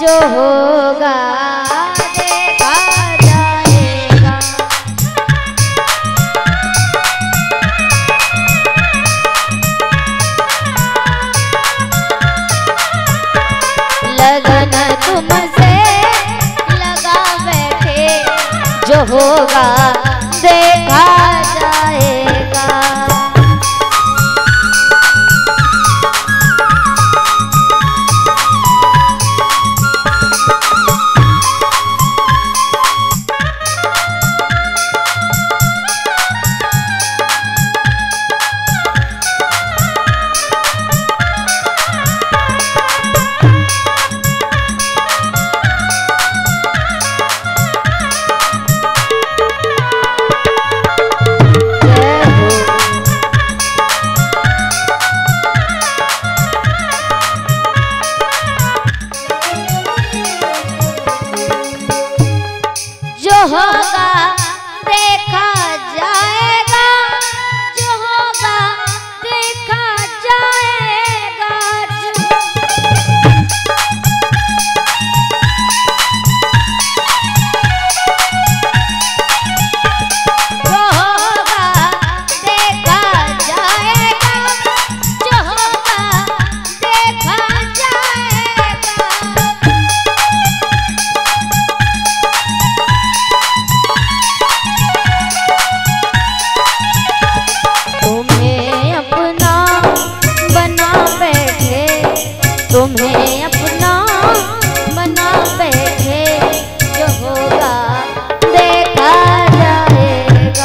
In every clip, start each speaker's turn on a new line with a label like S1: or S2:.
S1: जो होगा देखा जाएगा। लगन तुमसे लगा बैठे, जो होगा देखा जाएगा। जो होगा देखा जाएगा, जो होगा देखा जाएगा। जो होगा देखा जाएगा, जो होगा देखा जाएगा। तुम्हें अपना बना बैठे, तुम्हें अपना बना बैठे, जो होगा देखा जाएगा।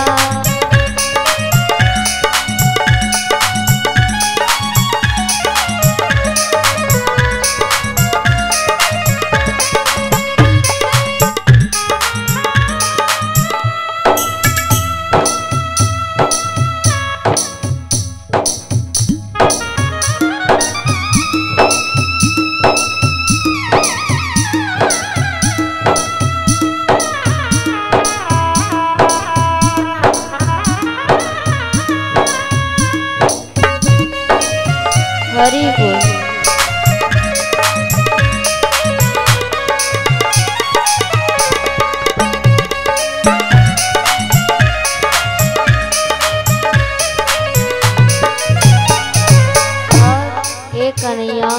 S1: हरि बोल। एक कन्हैया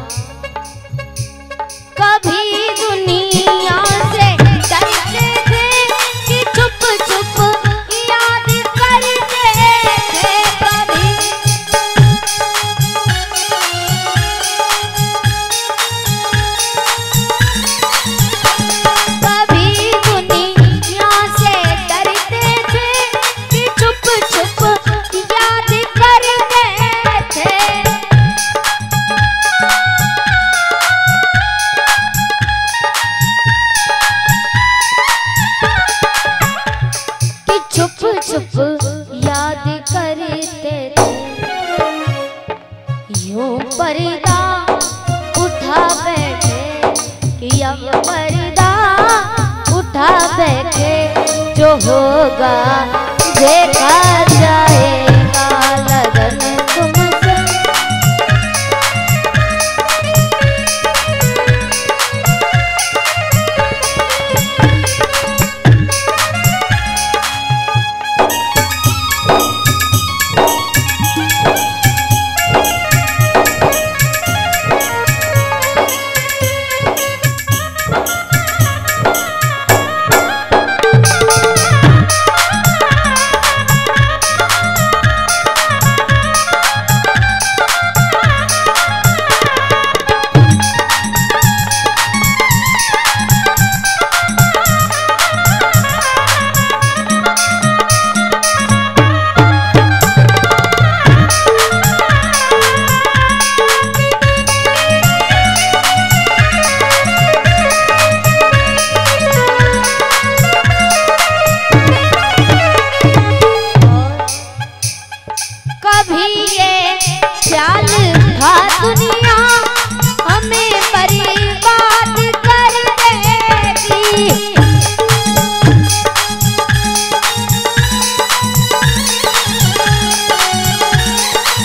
S1: कभी दुनिया से डरते थे कि छुप छुप याद करते थे। कभी दुनिया से डरते थे कि छुप छुप याद करते थे। कि छुप छुप याद करते थे। यूं पर्दा उठा बैठे, कि अब पर्दा उठा बैठे, जो होगा देखा जाएगा। लगन तुमसे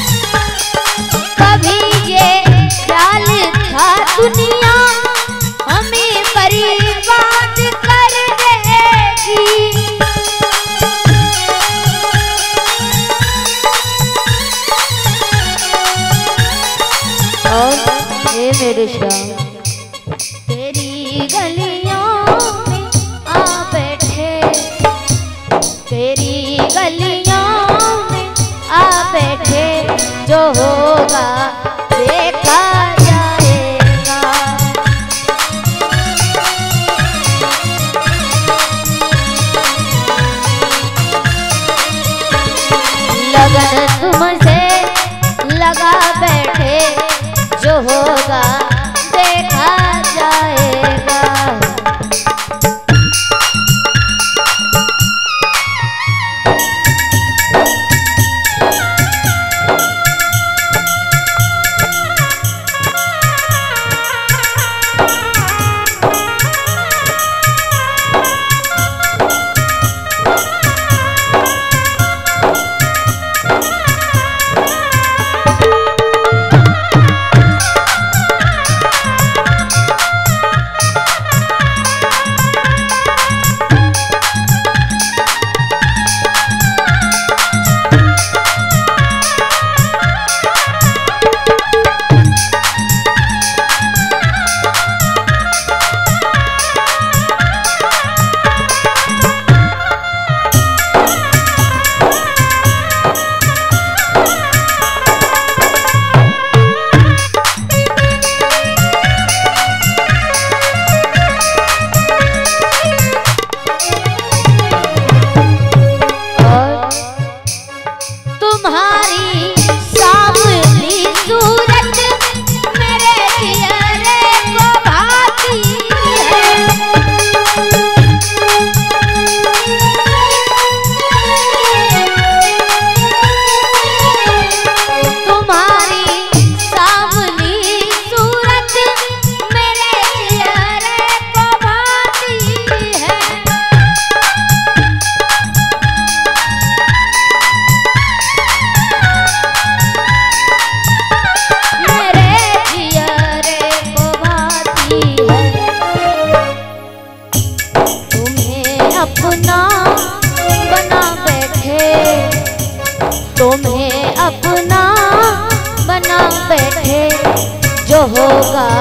S1: दुनिया श्याम तेरी गलियों में आ बैठे, तेरी गलियों में आ बैठे, जो होगा देखा जाएगा। लगन तुमसे लगा बैठे, जो होगा देखा जाएगा। तुम्हें अपना बना बैठे, जो होगा